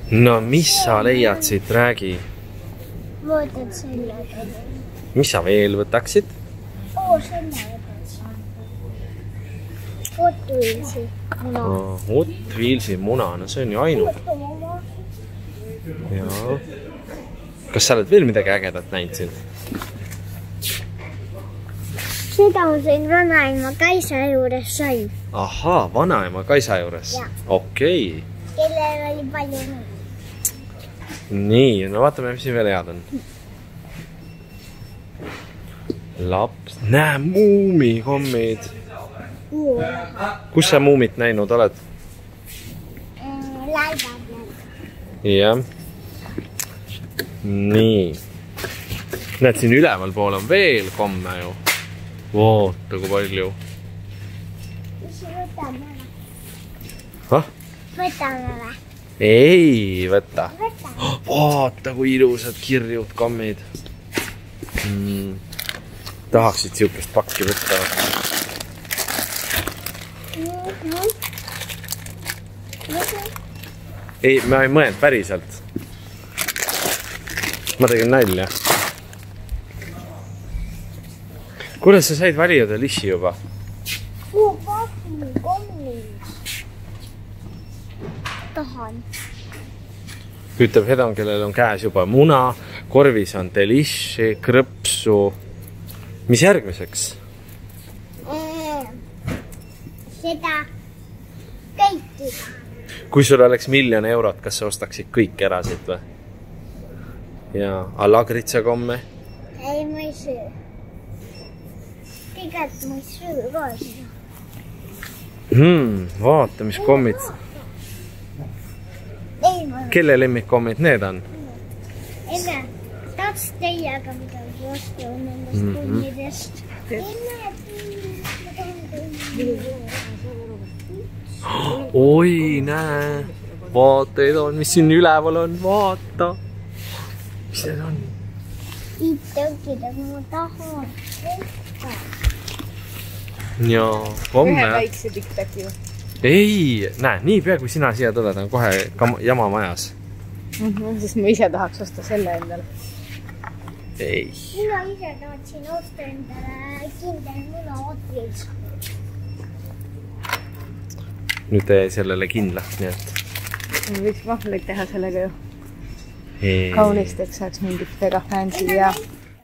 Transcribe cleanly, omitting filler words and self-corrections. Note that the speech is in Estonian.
No mis sa leiad siit, räägi? Võtad selle. Mis sa veel võtaksid? Selle võtad. Hot Wheelsi muna. Hot Wheelsi muna, no see on ju ainult. Jaa. Kas sa oled veel midagi ägedat näinud siin? Seda ma sain vanaema Kaisa juures sai. Ahaa, vanaema Kaisa juures? Okei. Kellel oli palju nõu. Nii, no vaatame, mis siin veel head on. Laps, näe, muumikommid. Kus sa muumit näinud oled? Laibad. Jah. Nii. Näed, siin üleval pool on veel komme ju. Vaata, kui palju. Mis võtame või? Võtame või? Ei võta. Vaata, kui ilusad kirjud kommid. Tahaksid siukest pakki võtta. Ei, ma ei mõelnud päriselt. Ma tegin nalja. Kuidas sa said valida Delissi juba? Tahan. Ütleb Hedon, kellel on käes juba muna, korvis on Delissi, krõpsu. Mis järgmiseks? Seda kõikida. Kui sul oleks 1 000 000 eurot, kas sa ostaksid kõik erasid või? Ja alagritsakomme? Ei, ma ei söö. Tegelikult ma ei söö ka seda. Vaata, mis kommid. Kelle lemmikkommid need on? Emme, tahaks teiega midagi osta nendest kunnidest. Oi, näe. Vaata, Edon, mis siin üleval on. Vaata. Mis need on? Tõukida, kui ma tahan. Jaa, komme. Ühe väikse tiktaki ju. Ei, näe, nii pea kui sina siia tuled, on kohe jama majas. Sest ma ise tahaks osta selle endale. Ei. Mina ise tahtsin osta endale kindel muna Hot Wheels. Nüüd jäi sellele kindlaks, nii et. Võiks vahvleid teha sellega ju. Kaunisteks saaks mingit väga fancy ja